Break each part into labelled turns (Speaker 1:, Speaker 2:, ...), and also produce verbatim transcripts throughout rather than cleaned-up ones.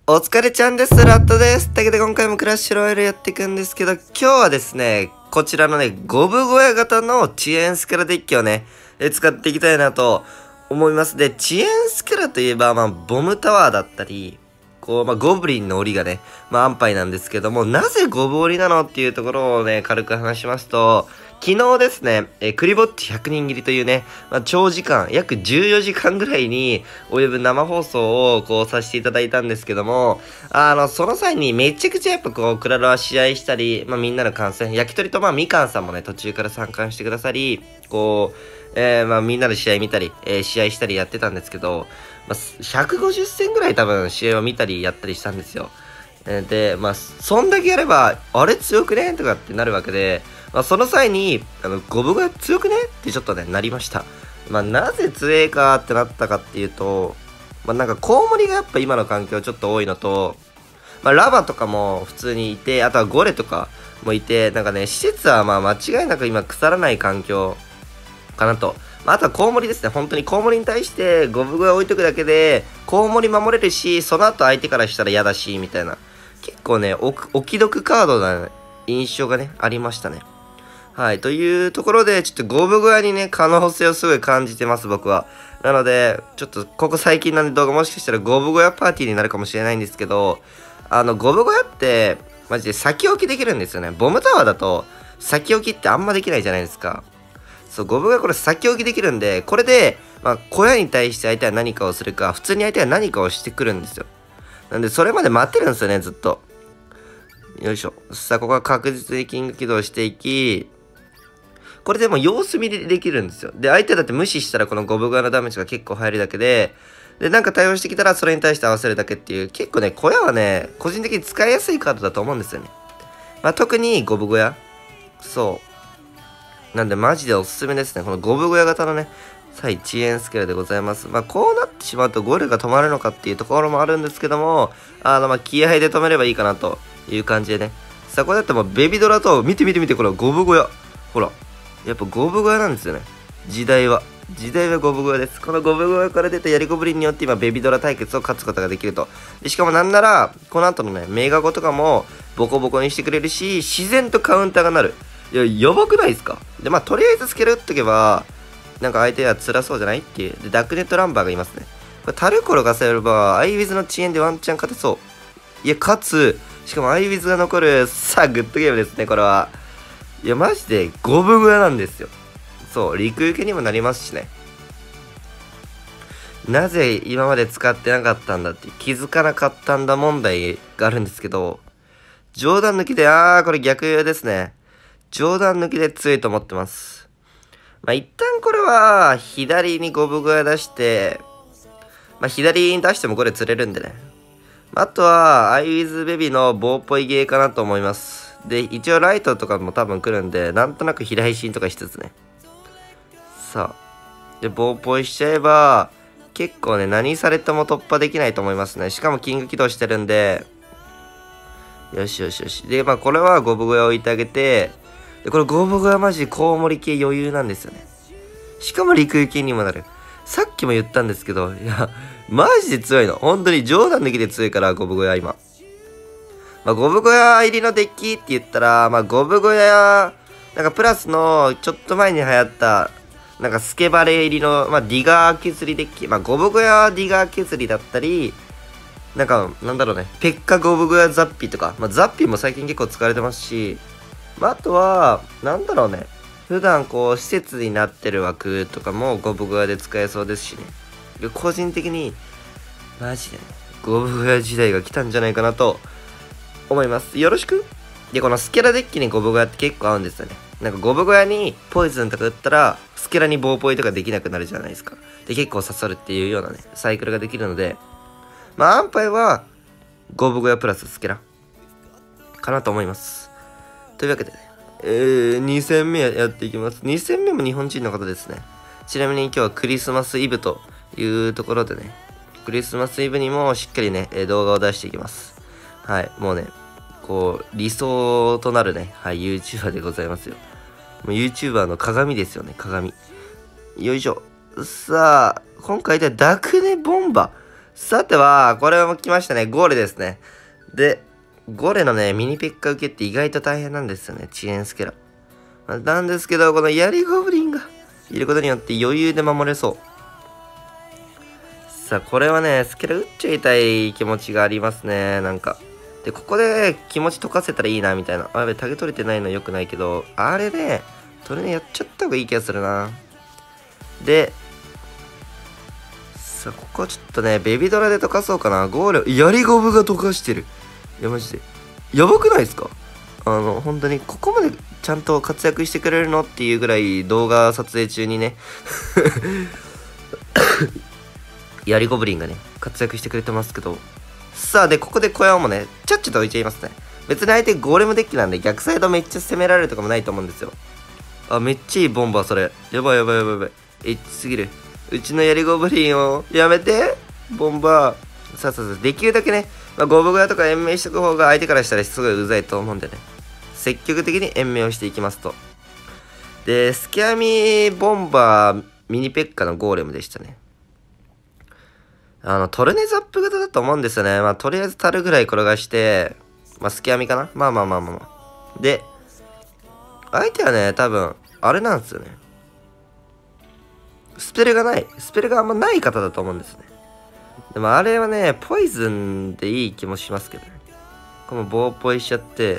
Speaker 1: お疲れちゃんです。ラットです。だけど今回もクラッシュロイヤルやっていくんですけど、今日はですね、こちらのね、ゴブ小屋型の遅延スキャラデッキをね、え使っていきたいなと思います。で、遅延スキャラといえば、まあ、ボムタワーだったり、こう、まあ、ゴブリンの檻がね、まあ、安牌なんですけども、なぜゴブ檻なのっていうところをね、軽く話しますと、昨日ですね、えー、クリぼっちひゃくにん切りというね、まあ、長時間、約じゅうよじかんぐらいに及ぶ生放送をこうさせていただいたんですけども、あの、その際にめちゃくちゃやっぱこう、クラロワ試合したり、まあ、みんなの観戦、焼き鳥とまあ、みかんさんもね、途中から参加してくださり、こう、えー、まあ、みんなで試合見たり、えー、試合したりやってたんですけど、まあ、ひゃくごじゅっ戦ぐらい多分試合を見たりやったりしたんですよ。で、まあ、そんだけやれば、あれ強くねとかってなるわけで、まあ、その際に、あの、ゴブが強くねってちょっとね、なりました。まあ、なぜ強えかってなったかっていうと、まあ、なんか、コウモリがやっぱ今の環境ちょっと多いのと、まあ、ラバとかも普通にいて、あとはゴレとかもいて、なんかね、施設はまあ、間違いなく今腐らない環境かなと。まあ、あとはコウモリですね。本当にコウモリに対してゴブが置いとくだけで、コウモリ守れるし、その後相手からしたら嫌だし、みたいな。結構ね、お、おきどくカードな印象がね、ありましたね。はい。というところで、ちょっとゴブ小屋にね、可能性をすごい感じてます、僕は。なので、ちょっと、ここ最近なんで動画もしかしたらゴブ小屋パーティーになるかもしれないんですけど、あの、ゴブ小屋って、マジで先置きできるんですよね。ボムタワーだと、先置きってあんまできないじゃないですか。そう、ゴブがこれ先置きできるんで、これで、まあ、小屋に対して相手は何かをするか、普通に相手は何かをしてくるんですよ。なんで、それまで待ってるんですよね、ずっと。よいしょ。さあ、ここは確実にキング起動していき、これでも様子見でできるんですよ。で、相手だって無視したらこのゴブ側のダメージが結構入るだけで、で、なんか対応してきたらそれに対して合わせるだけっていう、結構ね、小屋はね、個人的に使いやすいカードだと思うんですよね。まあ、特にゴブ小屋。そう。なんで、マジでおすすめですね。このゴブ小屋型のね、対遅延スキルでございます。まあ、こうなってしまうとゴールが止まるのかっていうところもあるんですけども、あの、まあ、気合で止めればいいかなという感じでね。さあ、これだってもうベビドラと、見て見て見て、これゴブ小屋。ほら。やっぱゴブ小屋なんですよね。時代は。時代はゴブ小屋です。このゴブ小屋から出たヤリゴブリンによって今ベビドラ対決を勝つことができると。でしかもなんなら、この後のね、メガゴとかもボコボコにしてくれるし、自然とカウンターがなる。いや、やばくないですか？で、まあ、とりあえずスケル打っとけば、なんか相手は辛そうじゃないっていう。で、ダックネットランバーがいますね。これ、タルコロがさえれば、アイウィズの遅延でワンチャン勝てそう。いや、勝つ。しかもアイウィズが残る。さあ、グッドゲームですね、これは。いや、マジで五分小屋なんですよ。そう、陸受けにもなりますしね。なぜ今まで使ってなかったんだって気づかなかったんだ問題があるんですけど、冗談抜きで、あー、これ逆ですね。冗談抜きで強いと思ってます。まあ、一旦これは、左に五分小屋出して、まあ、左に出してもこれ釣れるんでね。あとは、アイウィズベビーの棒っぽいゲーかなと思います。で、一応ライトとかも多分来るんで、なんとなく平配信とかしつつね。さあ。で、棒っぽいしちゃえば、結構ね、何されても突破できないと思いますね。しかもキング起動してるんで、よしよしよし。で、まあこれは五分小屋置いてあげて、で、これ五分小屋マジコウモリ系余裕なんですよね。しかも陸行きにもなる。さっきも言ったんですけど、いや、マジで強いの。本当に冗談抜きで強いから、五分小屋今。まあ、ゴブ小屋入りのデッキって言ったら、まあ、ゴブ小屋、なんかプラスの、ちょっと前に流行った、なんかスケバレ入りの、まあ、ディガー削りデッキ。まあ、ゴブ小屋ディガー削りだったり、なんか、なんだろうね、ペッカゴブ小屋ザッピとか、まあ、ザッピも最近結構使われてますし、まあ、あとは、なんだろうね、普段こう、施設になってる枠とかもゴブ小屋で使えそうですしね。個人的に、マジでね、ゴブ小屋時代が来たんじゃないかなと、思います。よろしく。で、このスケラデッキにゴブ小屋って結構合うんですよね。なんかゴブ小屋にポイズンとか打ったら、スケラに棒ポイとかできなくなるじゃないですか。で、結構刺さるっていうようなね、サイクルができるので、まあ、アンパイは、ゴブ小屋プラススケラ、かなと思います。というわけでね、えー、に戦目やっていきます。に戦目も日本人の方ですね。ちなみに今日はクリスマスイブというところでね、クリスマスイブにもしっかりね、動画を出していきます。はい、もうね、こう、理想となるね、はい、YouTuber でございますよ。もう YouTuber の鏡ですよね、鏡。よいしょ。さあ、今回でダクネボンバ。 さては、これも来ましたね。ゴーレですね。で、ゴーレのね、ミニペッカ受けって意外と大変なんですよね。遅延スケラ。なんですけど、この槍ゴブリンがいることによって余裕で守れそう。さあ、これはね、スケラ打っちゃいたい気持ちがありますね。なんか。で、ここで気持ち解かせたらいいな、みたいな。あ、やべ、タゲ取れてないの良くないけど、あれね、トレネやっちゃった方がいい気がするな。で、さあ、ここはちょっとね、ベビドラで溶かそうかな。ゴール、槍ゴブが溶かしてる。いや、マジで。やばくないですか？あの、本当に、ここまでちゃんと活躍してくれるのっていうぐらい動画撮影中にね、槍ゴブリンがね、活躍してくれてますけど。さあ、で、ここで小屋もね、ちゃっちゃと置いちゃいますね。別に相手ゴーレムデッキなんで逆サイドめっちゃ攻められるとかもないと思うんですよ。あ、めっちゃいいボンバーそれ。やばいやばいやばいやばい。エッチすぎる。うちの槍ゴブリンをやめてボンバー。さあさあさあ、できるだけね、まあ、ゴブ小屋とか延命しとく方が相手からしたらすごいうざいと思うんでね。積極的に延命をしていきますと。で、スキャミボンバーミニペッカのゴーレムでしたね。あの、トルネザップ型だと思うんですよね。まあ、とりあえずタルぐらい転がして、まあ、スキャミかな。まあまあまあまあまあ。で、相手はね、多分、あれなんですよね。スペルがない。スペルがあんまない方だと思うんですね。でもあれはね、ポイズンでいい気もしますけどね。この棒ポイしちゃって、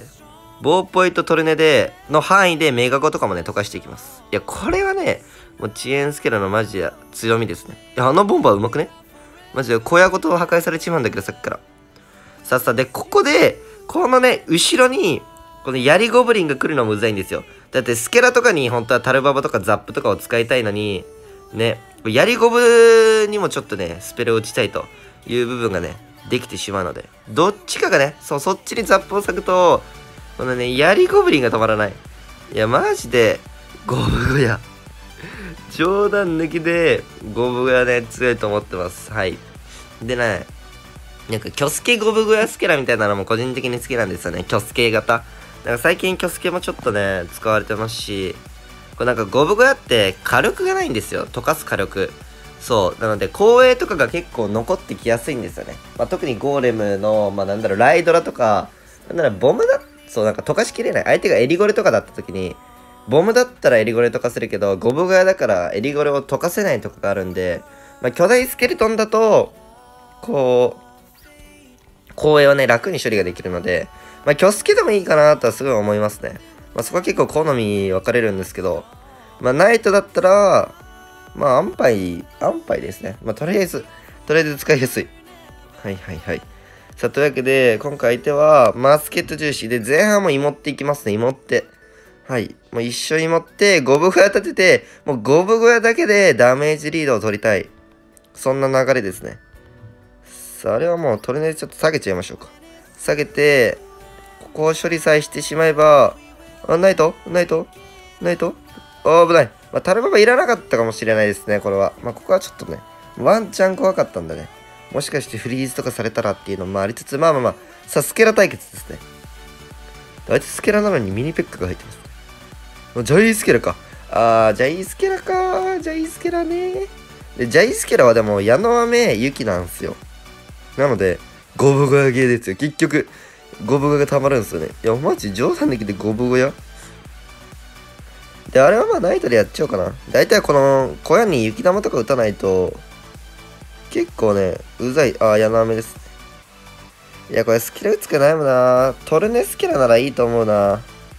Speaker 1: 棒ポイとトルネで、の範囲でメガゴとかもね、溶かしていきます。いや、これはね、もう遅延スケラのマジで強みですね。いや、あのボンバーうまくね？マジで小屋ごと破壊されちまうんだけど、さっきから。さあさあ、で、ここで、このね、後ろに、この槍ゴブリンが来るのもうざいんですよ。だって、スケラとかに本当はタルババとかザップとかを使いたいのに、ね、槍ゴブにもちょっとね、スペルを打ちたいという部分がね、できてしまうので、どっちかがね、そう、そっちにザップを割くと、このね、槍ゴブリンが止まらない。いや、マジで、ゴブ小屋。冗談抜きで、ゴブ小屋ね、強いと思ってます。はい。でね、なんか、キョスケゴブ小屋スケラみたいなのも個人的に好きなんですよね。キョスケ型。なんか最近キョスケもちょっとね、使われてますし、これなんかゴブ小屋って火力がないんですよ。溶かす火力。そう。なので、光栄とかが結構残ってきやすいんですよね。まあ、特にゴーレムの、まあ、なんだろう、ライドラとか、なんだろう、ボムだ、そう、なんか溶かしきれない。相手がエリゴレとかだった時に、ボムだったらエリゴレ溶かせるけど、ゴブ小屋だからエリゴレを溶かせないとかがあるんで、まあ、巨大スケルトンだと、こう、光栄はね、楽に処理ができるので、まあ、キョスケでもいいかなとはすごい思いますね。まあ、そこは結構好み分かれるんですけど、まあ、ナイトだったら、まあ、安牌、安牌ですね。まあ、とりあえず、とりあえず使いやすい。はいはいはい。さあ、というわけで、今回相手は、マスケット重視で、前半も芋っていきますね、芋って。はい。もう一緒に持って、ゴブ小屋立てて、もうゴブ小屋だけでダメージリードを取りたい。そんな流れですね。さあ、あれはもう、とりあえずちょっと下げちゃいましょうか。下げて、ここを処理さえしてしまえば、あ、ナイトナイトナイトあ、危ない。まあ、タルババいらなかったかもしれないですね、これは。まあ、ここはちょっとね、ワンチャン怖かったんだね。もしかしてフリーズとかされたらっていうのもありつつ、まあまあまあ、さあ、スケラ対決ですね。あいつスケラなのにミニペックが入ってますね。ジャイスケラか。あー、ジャイスケラか。ジャイスケラね。で、ジャイスケラはでも、矢の雨、雪なんですよ。なので、ゴブ小屋ゲーですよ。結局、ゴブ小屋が溜まるんですよね。いや、マジ冗談できてゴブ小屋で、あれはまあナイトでやっちゃおうかな。だいたいこの小屋に雪玉とか打たないと、結構ね、うざい。あー、矢の雨ですね。いや、これスキル打つかないもんな。トルネスキラならいいと思うな。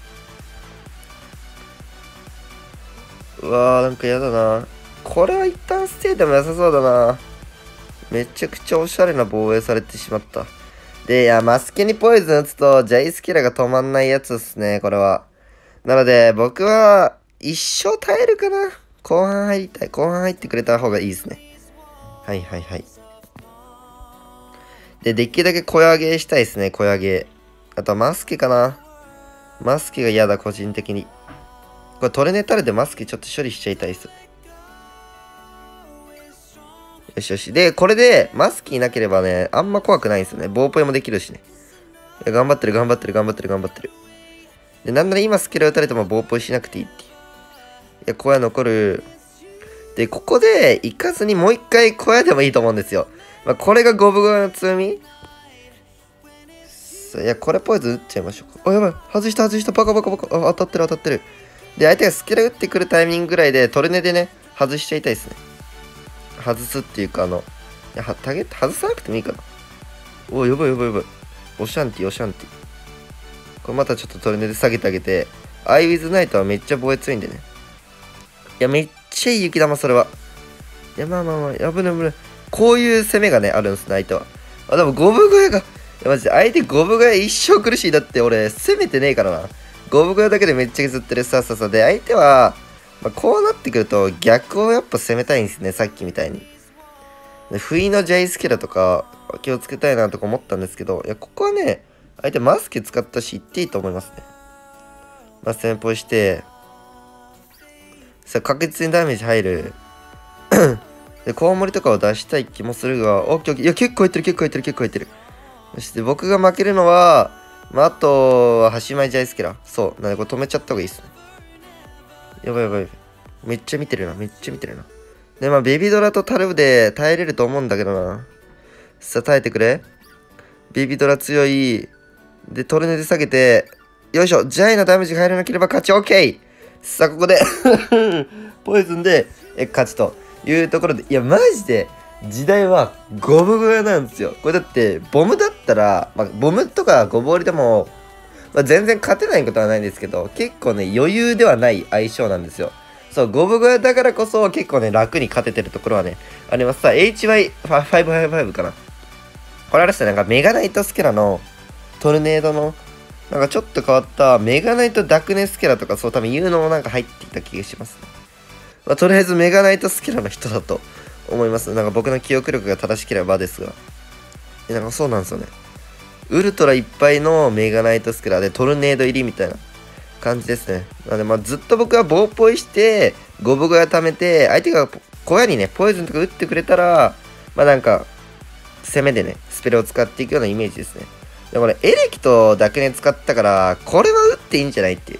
Speaker 1: うわー、なんかやだな。これは一旦ステイでも良さそうだな。めちゃくちゃおしゃれな防衛されてしまった。で、いや、マスケにポイズン打つと、ジャイスキラが止まんないやつですね、これは。なので、僕は、一生耐えるかな。後半入りたい。後半入ってくれた方がいいですね。はいはいはい。で、できるだけ小屋ゲーしたいですね、小屋ゲー。あとはマスケかな。マスケが嫌だ、個人的に。これトレネタルでマスケちょっと処理しちゃいたいです。よしよし。で、これでマスケいなければね、あんま怖くないんですよね。ボーポイもできるしね。いや頑張ってる頑張ってる頑張ってる頑張ってる。で、なんなら今スキル打たれてもボーポイしなくていいっていう。いや、小屋残る。で、ここで行かずにもう一回小屋でもいいと思うんですよ。 まあ、これが五分越えの強み。いや、これポイズン打っちゃいましょうか。あ、やばい。外した、外した。バカバカバカ。あ、当たってる、当たってる。で、相手がスキル打ってくるタイミングぐらいで、トルネでね、外しちゃいたいですね。外すっていうか、あの、いや、タゲット外さなくてもいいかな。お、やばいやばいやばい。オシャンティ、オシャンティ。これまたちょっとトルネで下げてあげて、アイウィズナイトはめっちゃ防衛強いんでね。いや、めっちゃいい雪玉、それは。いや、まあまあまあ、やぶねぶね。こういう攻めがね、あるんですね、相手は。あ、でも五分越えが、いや、マジで、相手五分越え一生苦しい。だって、俺、攻めてねえからな。五分越えだけでめっちゃ削ってる。さあさあさあ。で、相手は、まあ、こうなってくると、逆をやっぱ攻めたいんですね、さっきみたいに。で、不意のジャイスキラとか、気をつけたいなとか思ったんですけど、いや、ここはね、相手マスク使ったし、いっていいと思いますね。まあ、先方して、さあ、確実にダメージ入る。で、コウモリとかを出したい気もするが、オッケーオッケー。いや、結構入ってる、結構入ってる、結構入ってる。そして、僕が負けるのは、まあ、あとは、端前ジャイスキラ。そう。なんで、これ止めちゃった方がいいっすね。やばいやばいやばい。めっちゃ見てるな、めっちゃ見てるな。で、まあ、ベビドラとタルブで耐えれると思うんだけどな。さあ、耐えてくれ。ベビドラ強い。で、トルネで下げて、よいしょ。ジャイのダメージが入らなければ勝ち。オッケー。さあ、ここでポイズンで、え、勝ちというところで、いや、マジで、時代は五分越えなんですよ。これだって、ボムだったら、まあ、ボムとかゴボウリでも、まあ、全然勝てないことはないんですけど、結構ね、余裕ではない相性なんですよ。そう、五分越えだからこそ、結構ね、楽に勝ててるところはね、あります。さあ、エイチワイごひゃくごじゅうご かな。これあれですね、なんかメガナイトスケラのトルネードの、なんかちょっと変わったメガナイトダクネスケラとか、そう多分言うのもなんか入ってきた気がしますね。まあ、とりあえずメガナイトスケラの人だと思います。なんか僕の記憶力が正しければですが。え、なんかそうなんですよね。ウルトラいっぱいのメガナイトスケラでトルネード入りみたいな感じですね。なのでまあずっと僕は棒ポイして、ゴブ小屋貯めて、相手が小屋にね、ポイズンとか打ってくれたら、まあなんか、攻めでね、スペルを使っていくようなイメージですね。でもこれ、エレキとダクネ使ったから、これは打っていいんじゃないっていう。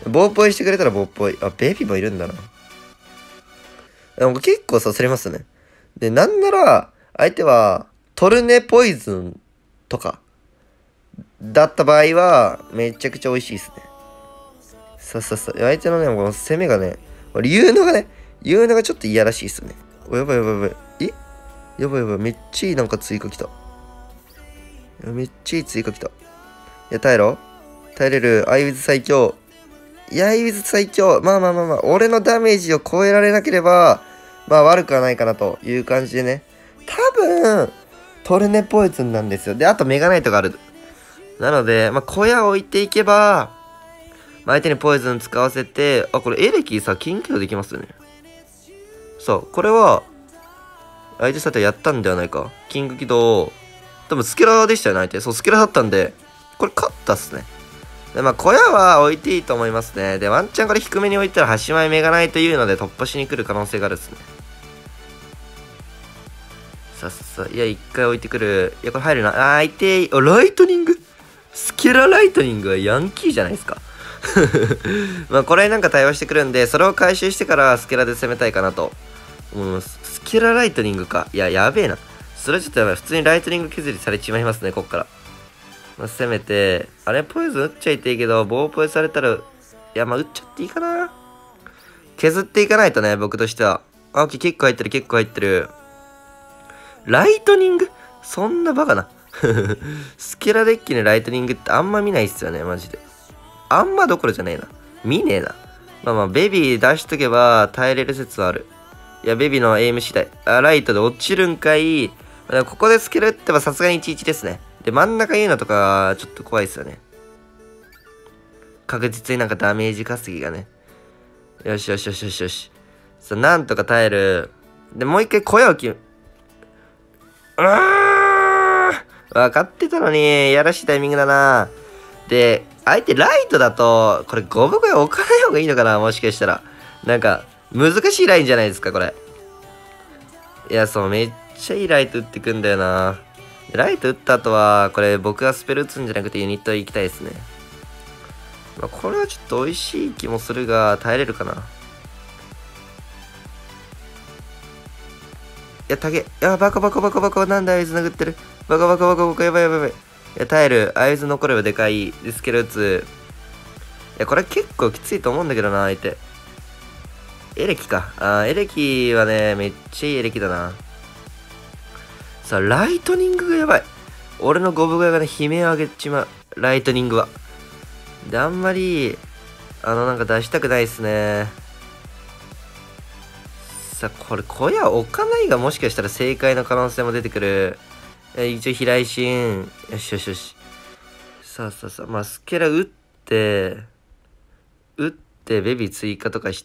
Speaker 1: 棒ポイしてくれたら棒ポイ。あ、ベビーもいるんだな。でも結構さすれますね。で、なんなら、相手は、トルネポイズンとか、だった場合は、めちゃくちゃ美味しいですね。さささ、相手のね、この攻めがね、言うのがね、言うのがちょっといやらしいっすよね。お、やばいやばいやばい。えやばいやばい。めっちゃいいなんか追加来た。めっちゃいい追加来た。いや、耐えろ。耐えれる。アイウィズ最強。いや、アイウィズ最強。まあまあまあまあ、俺のダメージを超えられなければ、まあ悪くはないかなという感じでね。多分、トルネポイズンなんですよ。で、あとメガナイトがある。なので、まあ小屋を置いていけば、まあ、相手にポイズン使わせて、あ、これエレキさ、キンキドできますよね。そう、これは、相手さてやったんではないか。キング起動、多分スケラーでしたよね、相手。そう、スケラーだったんで、これ勝ったっすね。で、まあ、小屋は置いていいと思いますね。で、ワンチャンこれ低めに置いたら、端前目がないというので突破しに来る可能性があるっすね。さっさ、いや、一回置いてくる。いや、これ入るな。あー、相手、あ、ライトニングスケラライトニングはヤンキーじゃないですか。まあこれなんか対応してくるんで、それを回収してからスケラで攻めたいかなと思います。スケラライトニングか。いや、やべえな。それはちょっとやばい。普通にライトニング削りされちまいますね、こっから。まあ、攻めて、あれ、ポイズン打っちゃいていいけど、棒ポイされたら、いや、まあ打っちゃっていいかな。削っていかないとね、僕としては。あ、オッケー、結構入ってる、結構入ってる。ライトニングそんなバカな。スケラデッキのライトニングってあんま見ないっすよね、マジで。あんまどころじゃねえな。見ねえな。まあまあ、ベビー出しとけば耐えれる説はある。いや、ベビーのエイム次第。あ、ライトで落ちるんかい。ここでスケルってばさすがにいちいちですね。で、真ん中言うのとか、ちょっと怖いっすよね。確実になんかダメージ稼ぎがね。よしよしよしよしよし。さあ、なんとか耐える。で、もう一回小屋を決め、うーん分かってたのに、やらしいタイミングだな。で、相手ライトだと、これゴブゴヤ置かない方がいいのかな、もしかしたら。なんか、難しいラインじゃないですか、これ。いや、そう、めっちゃいいライト打ってくんだよな。ライト打った後は、これ僕がスペル打つんじゃなくてユニット行きたいですね。まあ、これはちょっと美味しい気もするが、耐えれるかな。 や、たげ。いや、バカバカバカバカ。なんで合図殴ってる。バカバカバカバカ。やばいやばいやばい。いや、耐える。合図残ればでかい。スケル打つ。いや、これ結構きついと思うんだけどな、相手。エレキか。あー、エレキはね、めっちゃいいエレキだな。さあ、ライトニングがやばい。俺のゴブガヤがね、悲鳴を上げちまう。ライトニングは。で、あんまり、あの、なんか出したくないっすね。さあ、これ、小屋置かないがもしかしたら正解の可能性も出てくる。え、一応、飛来心。よしよしよし。さあさあさあ、まあ、スケラ打って、打って、ベビー追加とかして、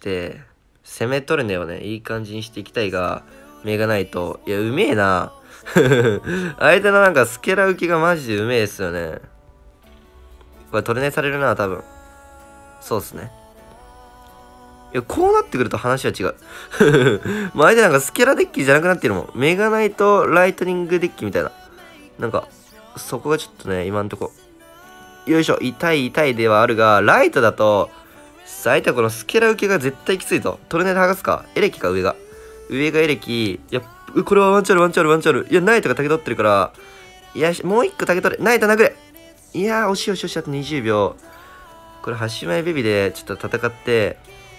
Speaker 1: 攻め取るねをね、いい感じにしていきたいが、目がないと。いや、うめえな。相手のなんかスケラ浮きがマジでうめえですよね。これトルネされるな、多分。そうっすね。いや、こうなってくると話は違う。もう相手なんかスケラデッキじゃなくなってるもん。メガナイトライトニングデッキみたいな。なんか、そこがちょっとね、今んとこ。よいしょ、痛い痛いではあるが、ライトだと、相手はこのスケラ受けが絶対きついと。トルネで剥がすか。エレキか、上が。上がエレキ。いや、これはワンチャルワンチャルワンチャル。いや、ナイトが竹取ってるから、いや、もう一個竹取れ。ナイト殴れ。いやー、惜しい惜しい惜しい。あとにじゅうびょう。これ、端前ベビーでちょっと戦って、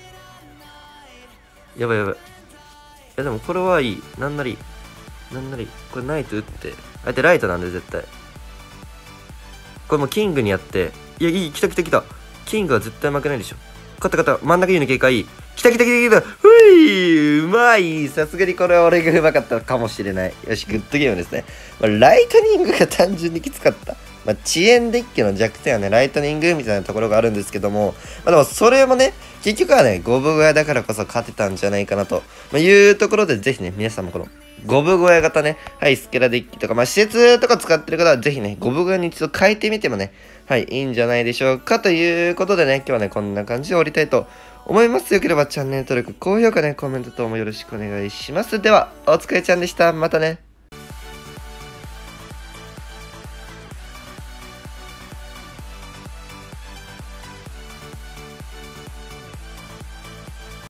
Speaker 1: やばいやばい。いや、でもこれはいい。なんなり。なんなり。これナイト打って。相手ライトなんで、絶対。これもうキングにやって。いや、いい。来た来た来た。キングは絶対負けないでしょ。勝った勝った。真ん中言うの警戒。来た来た来た来た。ふいうまい。さすがにこれは俺がうまかったかもしれない。よし、グッドゲームですね。まあ、ライトニングが単純にきつかった。まあ、遅延デッキの弱点はね、ライトニングみたいなところがあるんですけども、まあ、でもそれもね、結局はね、ゴブ小屋だからこそ勝てたんじゃないかなと、まあ、いうところで、ぜひね、皆さんもこの、ゴブ小屋型ね、はい、スケラデッキとか、まあ、施設とか使ってる方は、ぜひね、ゴブ小屋に一度変えてみてもね、はい、いいんじゃないでしょうか。ということでね、今日はね、こんな感じで終わりたいと思います。よければチャンネル登録、高評価ね、コメント等もよろしくお願いします。では、お疲れちゃんでした。またね。